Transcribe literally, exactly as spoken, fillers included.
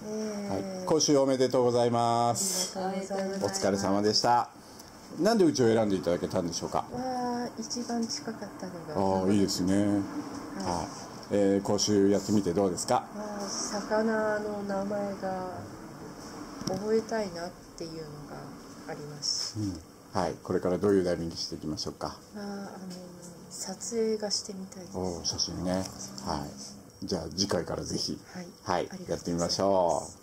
えーはい、講習おめでとうございまあす。 りがとうございます。 お疲れ様でした。なんでうちを選んでいただけたんでしょうか。 わあ、一番近かったのが。 ああ、いいですね。はい、はい、えー、講習やってみてどうですか。 ああ、魚の名前が覚えたいなっていうのがあります。 うん、はい、これからどういうダイビングしていきましょうか。 ああ、あの撮影がしてみたいです。 お、写真ね。はい。じゃあ次回からぜひ、 はい、 はい、やってみましょう。